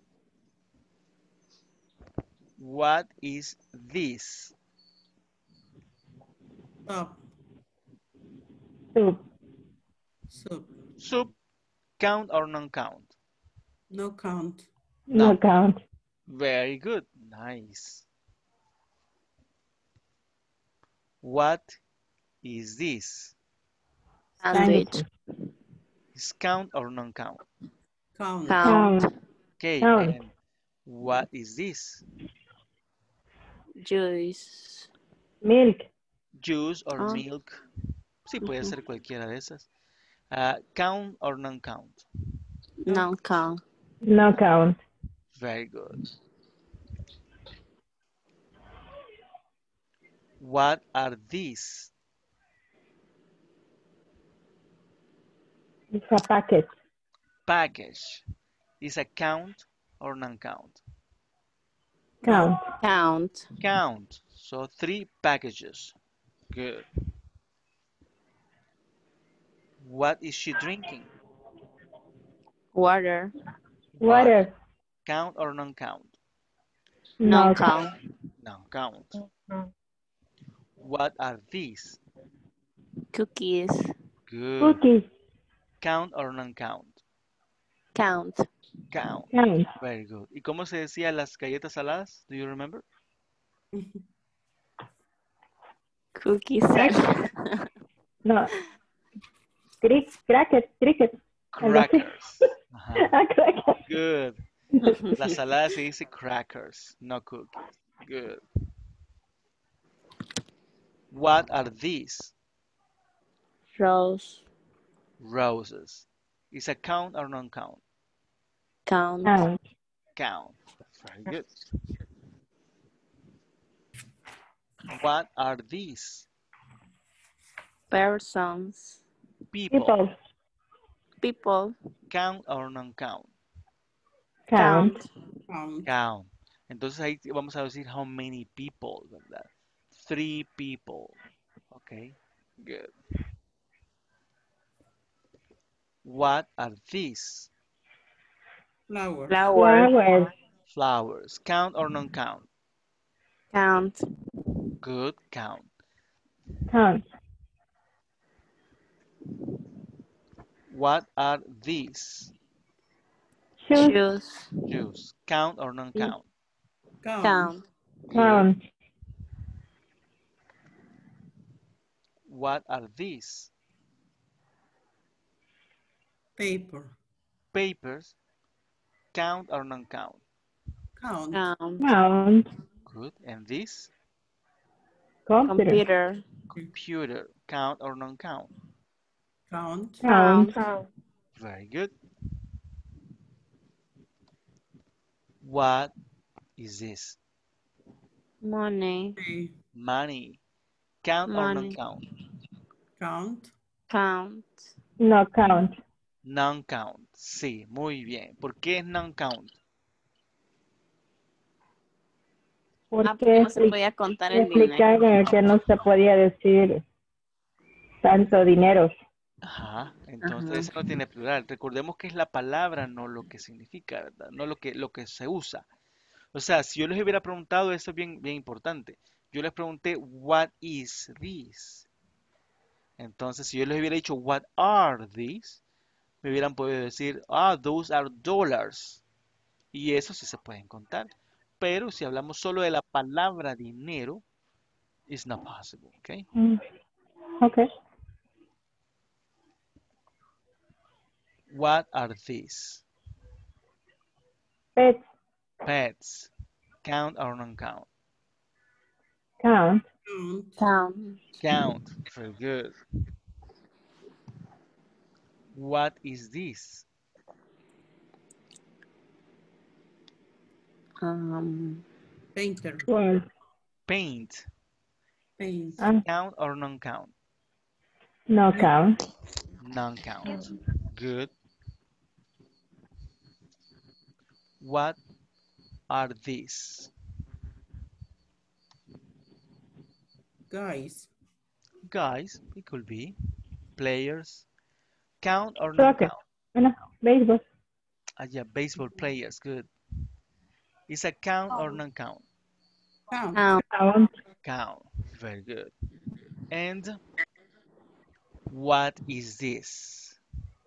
B: What is this?
A: Top.
E: Soup.
A: Soup.
B: Soup. Count or non-count?
A: No count.
E: No
B: No.
E: count.
B: Very good. Nice. What is this?
C: Sandwich.
B: Is count or non-count?
A: Count.
C: Count.
E: Count.
B: Okay.
E: Count.
B: And what is this?
C: Juice.
E: Milk.
B: Juice or
C: Ah.
B: milk? Sí, puede
C: Ujú.
B: ser cualquiera de esas. Uh, count or non-count?
C: No count.
E: No count.
B: Very good. What are these?
E: It's a package.
B: Package. Is a count or non-count?
E: Count.
C: Count.
B: Count. So three packages. Good. What is she drinking?
C: Water.
E: Water.
B: Count or non-count?
C: No
E: No
C: count.
B: Non-count.
E: count.
B: What are these?
C: Cookies.
B: Good.
E: Cookies.
B: Count or non-count?
C: Count.
B: Count.
E: Count.
B: Very good. ¿Y cómo se decía las galletas saladas? Do you remember?
C: Cookies.
E: No. Crick, crackers, cricket. Algo así.
B: Crackers. Ajá.
E: Ah, crackers.
B: Good. La salada se dice crackers, no cookies. Good. What are these?
C: Rose.
B: Roses. Is a count or non-count?
C: Count.
E: Count.
B: Count. Very good. What are these?
C: Persons.
B: People.
E: People.
C: People.
B: Count or non-count?
E: Count.
A: Count.
B: Count. Entonces ahí vamos a decir how many people, ¿verdad? Three people. Okay. Good. What are these?
A: Flower.
C: Flower.
E: Flowers.
B: Flowers. Count or non-count?
C: Count.
B: Good. Count.
E: Count.
B: What are these?
E: Shoes.
C: Shoes.
B: Shoes. Count or non-count?
A: Count.
C: Count.
E: Count.
B: What are these?
A: Paper.
B: Papers. Count or non-count?
A: Count.
C: Count.
E: Count.
B: Good. And this?
E: Computer.
C: Computer.
B: Computer. Count or non-count?
A: Count.
E: Count.
B: Very good. What is this?
C: Money.
A: Okay.
B: Money. Count or
C: Money.
B: non-count?
A: Count.
C: Count.
E: No count.
B: Non-count. Sí, muy bien. ¿Por qué es non-count?
C: Ah, porque
E: Porque
C: no se podía contar el
E: explicar
C: dinero.
E: que no se podía decir tanto dinero.
B: Ajá. Entonces
C: Ajá.
B: ese no tiene plural. Recordemos que es la palabra, no lo que significa, ¿verdad? No lo que, lo que se usa. O sea, si yo les hubiera preguntado, esto es bien, bien importante. Yo les pregunté, what is this? Entonces, si yo les hubiera dicho, what are these? Me hubieran podido decir, ah, those are dollars. Y eso sí se pueden contar. Pero si hablamos solo de la palabra dinero, it's not possible, ¿ok?
E: Mm. Okay.
B: What are these?
E: Pets.
B: Pets. Count or non-count?
E: Count.
A: Count.
C: Count.
B: Count. Very good. What is this?
C: Um,
A: Painter.
E: Well,
B: Paint.
A: Paint.
E: ah,
B: Count or non-count?
E: no count.
B: Non-count. Good. What are these?
A: Guys.
B: Guys, it could be. Players. Count or
E: Soccer.
B: non-count?
E: Bueno, béisbol.
B: Ah, yeah, baseball players. Good. Is a count or non-count?
A: Count.
C: count.
E: Count.
B: Count. Very good. And what is this?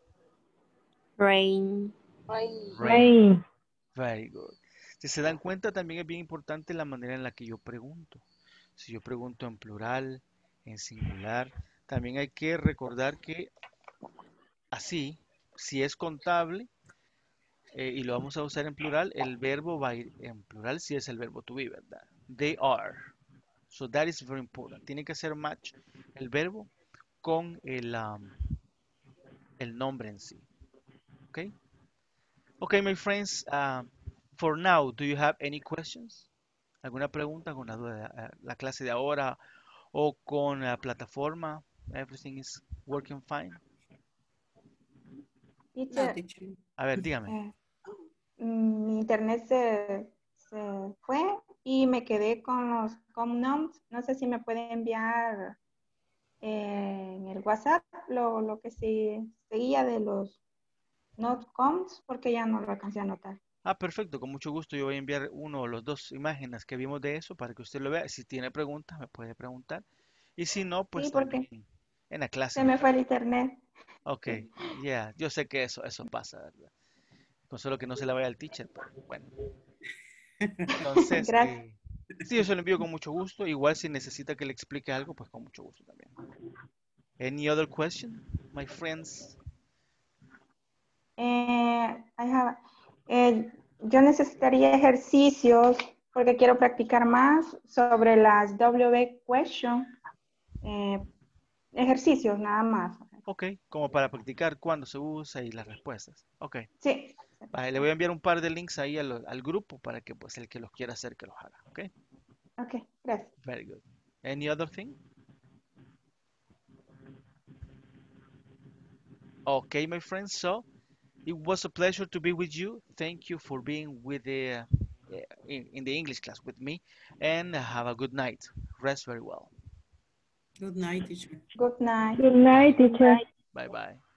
C: Rain.
B: Rain.
E: Rain.
B: Very good. Si se dan cuenta, también es bien importante la manera en la que yo pregunto. Si yo pregunto en plural, en singular, también hay que recordar que así, si es contable eh, y lo vamos a usar en plural, el verbo va a ir en plural si es el verbo to be, ¿verdad? They are. So that is very important. Tiene que hacer match el verbo con el, um, el nombre en sí. Okay? Okay, my friends, uh, for now, do you have any questions? ¿Alguna pregunta, alguna duda? Uh, la clase de ahora O con la plataforma, everything is working fine.
A: No,
D: Teacher,
A: teacher.
B: A ver, dígame.
D: eh, mm, mi internet se, se fue y me quedé con los comnoms. No sé si me puede enviar eh, en el WhatsApp lo, lo que se seguía de los not coms porque ya no lo alcancé a anotar.
B: Ah, perfecto, con mucho gusto yo voy a enviar uno o los dos imágenes que vimos de eso para que usted lo vea. Si tiene preguntas, me puede preguntar. Y si no, pues
D: Sí,
B: también
D: porque
B: en la clase
D: se
B: me
D: me fue
B: puede.
D: el internet.
B: Ok,
D: Sí.
B: ya, yo sé que eso, eso pasa, ¿verdad? Con solo que no se la vaya al teacher, pero bueno. Entonces,
D: Gracias.
B: eh, sí, yo se lo envío con mucho gusto. Igual si necesita que le explique algo, pues con mucho gusto también. Any other question, my friends?
D: Eh, I have- eh, yo necesitaría ejercicios porque quiero practicar más sobre las W question. Eh, ejercicios nada más.
B: Ok, como para practicar cuándo se usa y las respuestas. Ok,
D: Sí.
B: vale, le voy a enviar un par de links ahí al, al grupo para que pues el que los quiera hacer que los haga. Ok,
D: Ok, gracias.
B: very good. Any other thing? Okay, my friends, so it was a pleasure to be with you. Thank you for being with the uh, in, in the English class with me, and have a good night. Rest very well.
A: Good night, teacher.
D: Good night.
E: Good night, teacher.
B: Bye bye.